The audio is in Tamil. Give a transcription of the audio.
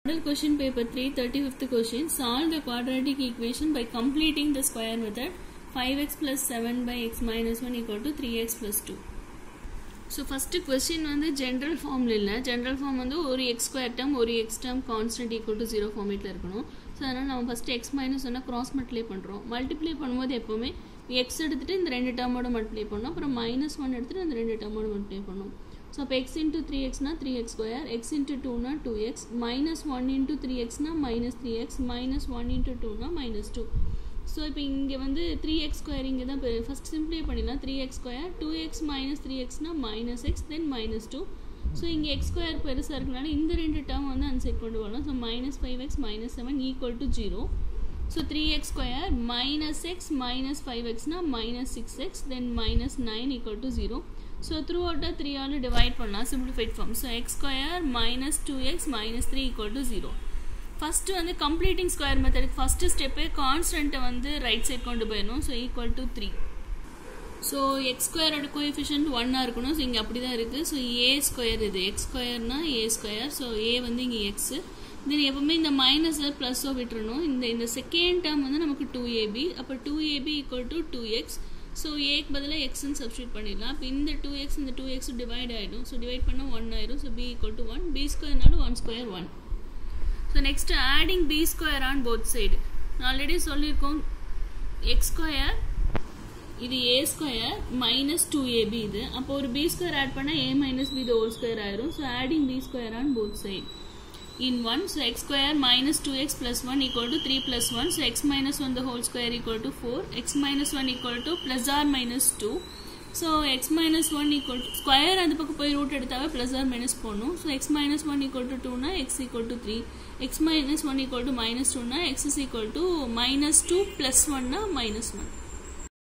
Model question paper 3, 35th question. Solve the quadratic equation by completing the square method. 5x plus 7 by x minus 1 equal to 3x plus 2. So first question வந்து general formல இல்ல. General form வந்து ஒரு x square term ஒரு x term constant equal to 0 formatல இருக்கணும். So அதனால நம்ம first x minus 1 cross multiply பண்றோம். Multiply பண்ணும்போது எப்பவுமே x எடுத்துட்டு இந்த ரெண்டு டேர்மோட மல்டிப்ளை பண்ணனும். அப்புறம் -1 எடுத்துட்டு அந்த ரெண்டு டேர்மோட மல்டிப்ளை பண்ணனும். So x into 3x na 3x square, x into 2 na 2x, -1 into 3x na -3x, -1 into 2 na -2. So இப்போ இங்க வந்து 3x square இங்க தான் first simplify பண்ணிடலாம். 3x square 2x minus 3x na -x then -2. So இங்க x square பெருசா இருக்கனால இந்த ரெண்டு டேர்ம் வந்து அன்சைட் கொண்டு வரலாம். So -5x -7 equal to 0. So 3x square minus x minus 5x na -6x then -9 equal to 0. So throughout 3 all divide பண்ணலாம் simplified form. So x square minus 2x minus 3 equal to 0. First வந்து completing square method first step constant வந்து right side கொண்டு போயிடணும். So equal to 3. So x square ஓட coefficient 1 ஆ இருக்கணும். So இங்க அப்படிதான் இருக்கு. So a square இது x square னா a square. So a வந்து இங்க x. Then எப்பவுமே இந்த மைனஸ் பிளஸ் விட்டுறணும். இந்த செகண்ட் டேர்ம் வந்து நமக்கு 2ab. அப்ப 2ab equal to 2x. So a க்கு பதிலா x ன்னு சப்ஸ்டிட்யூட் பண்ணிடலாம். அப்ப இந்த 2x இந்த 2x டிவைட் ஆயிடும். So டிவைட் பண்ணா 1 ஆயிடும். So b equal to 1. b square நால 1 square 1. So next adding b square on both side. Already சொல்லிருக்கோம் x square இது a square minus 2ab இது. அப்ப ஒரு b square ஆட் பண்ணா a minus b the whole square ஆயிடும். So adding b square on both side. In 1, so x square minus 2x plus 1 equal to 3 plus 1. So x minus 1 the whole square equal to 4. X minus 1 equal to plus or minus 2. So x minus 1 equal to square and the போய் root எடுத்தாவே plus or minus போடணும். So x minus 1 equal to 2 na x equal to 3. X minus 1 equal to minus 2 na x is equal to minus 2 plus 1 na minus 1.